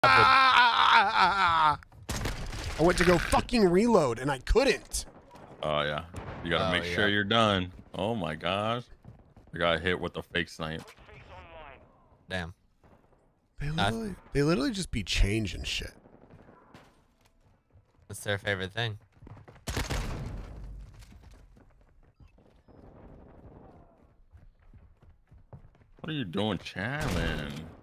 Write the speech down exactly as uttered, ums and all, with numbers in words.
I went to go fucking reload and I couldn't. Oh yeah, you gotta Oh, make yeah. sure you're done. Oh my gosh, I got hit with a fake snipe. Damn. They literally, they literally just be changing shit. What's their favorite thing? What are you doing, Challen?